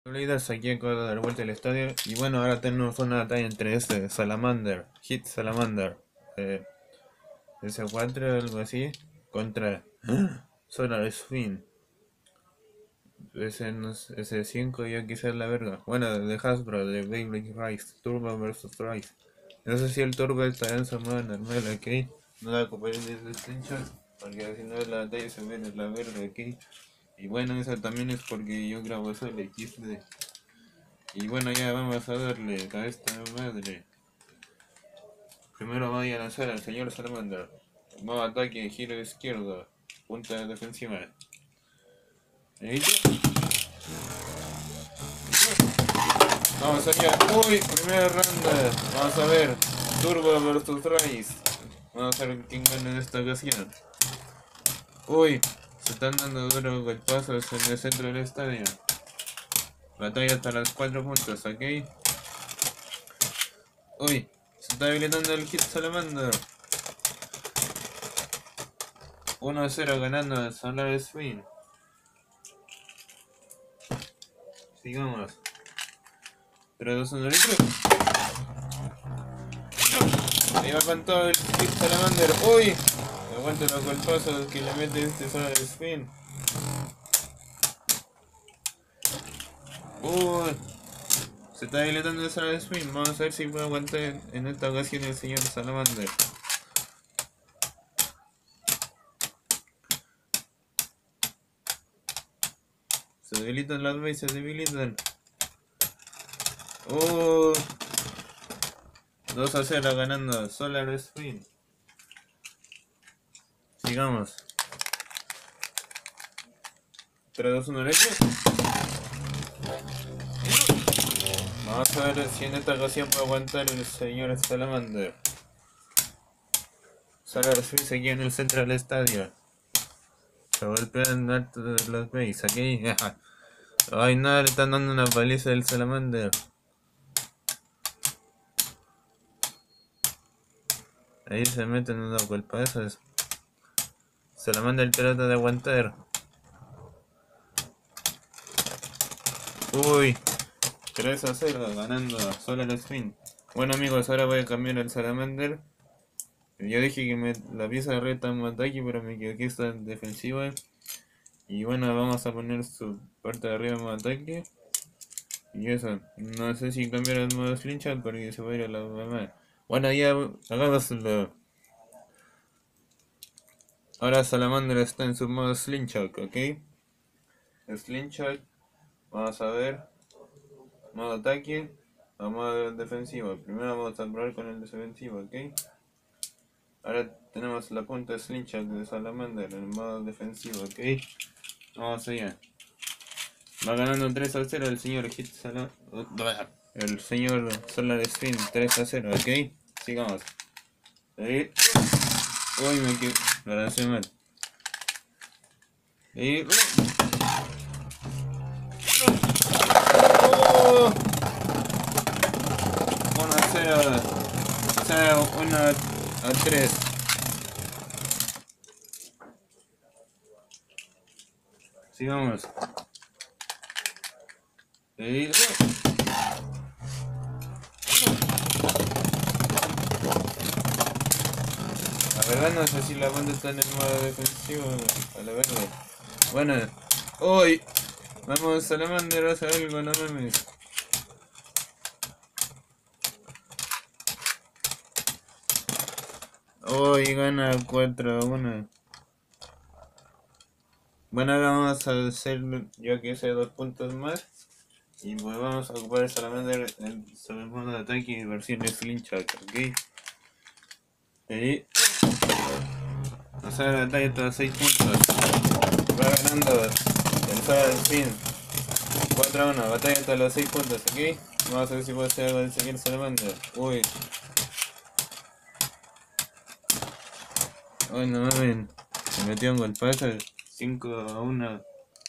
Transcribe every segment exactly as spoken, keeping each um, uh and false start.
Leaders aquí acabo de dar vuelta al estadio y bueno, ahora tenemos una batalla entre este Salamander, Hit Salamander, eh, S cuatro algo así, contra Solar Spin, S, no sé, S cinco ya quizás la verga. Bueno, de Hasbro, de Beyblade Rise, Turbo versus Rise. No sé si el Turbo estará en su modo normal, ok. No la copiaré desde el screenshot, porque si no la batalla se ve en la verga, ok. Y bueno, eso también es porque yo grabo solo X D. Y bueno, ya vamos a darle a esta madre. Primero voy a lanzar al señor Salamander. Modo ataque, giro izquierdo. Punta defensiva. ¿Listo? Vamos allá. Uy, primera ronda. Vamos a ver. Turbo versus Rise. Vamos a ver quién gana en esta ocasión. Uy, se están dando duros golpazos en el centro del estadio. Batalla hasta las cuatro puntos, ¿ok? Uy, se está habilitando el Hit Salamander. uno a cero ganando el Solar Spin. Sigamos. tres, dos, uno, listo. Ahí va con todo el Hit Salamander. ¡Uy! Aguanta los golpazos que le mete este Solar Spin. ¡Uy! Se está dilatando el Solar Spin. Vamos a ver si puede aguantar en esta ocasión el señor Salamander. Se debilitan las veces, se debilitan. ¡Uh! dos a cero ganando Solar Spin. Sigamos. tres, dos, uno, leche. Vamos a ver si en esta ocasión puede aguantar el señor Salamander. Solar Spin se queda en el centro del estadio. Se golpean alto de los base, aquí. Ay, nada, le están dando una paliza del Salamander. Ahí se meten unos golpazos. Salamander trata de aguantar. Uy, tres a cero ganando Solar Spin. Bueno amigos, ahora voy a cambiar el Salamander. Yo dije que me, la pieza de red está en ataque, pero me equivoqué, está en defensiva. Y bueno, vamos a poner su parte de arriba en modo ataque. Y eso, no sé si cambiar el modo slingshot porque se va a ir a la mamá. Bueno, ya hagámoslo. Ahora Salamander está en su modo slingshot, ¿ok? Slingshot, vamos a ver. Modo ataque a modo defensivo. Primero vamos a probar con el defensivo, ¿ok? Ahora tenemos la punta slingshot de Salamander en modo defensivo, ¿ok? Vamos allá. Va ganando tres a cero el señor Hit Salamander. El señor Solar Spin tres a cero, ¿ok? Sigamos. Ahí. Uy, me equivoqué. Lo lancé mal. Y... ¡Oh! uno a cero. O sea, uno a tres. Sigamos. Y... La verdad no sé si la banda está en el modo defensivo, a la verdad. Bueno, hoy vamos Salamander a hacer algo, no mames. Hoy gana cuatro a uno. Bueno, ahora vamos a hacer, yo que sé, dos puntos más. Y pues vamos a ocupar el Salamander en sobre el modo de ataque y versión de slingshot, ok. Y... o sea, la batalla hasta seis puntos. Va ganando el Solar Spin cuatro a uno, batalla hasta los seis puntos, ok. Vamos a ver si puedo hacer algo del señor Salamander. Uy. Uy, no mames. Se metió un golpazo. cinco a uno.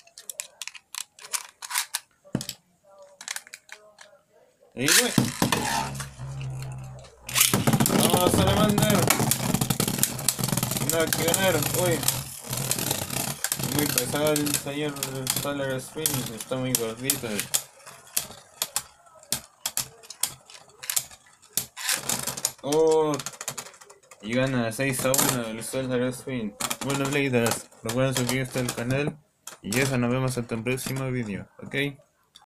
Y güey. Vamos Salamander. No hay que ganar. Uy. Muy pesado el señor Solar Spin. Está muy gordito. Oh, y gana seis a uno el Solar Spin. Bueno, Bladers, recuerden suscribirse al canal. Y eso, nos vemos hasta el próximo vídeo, ¿ok?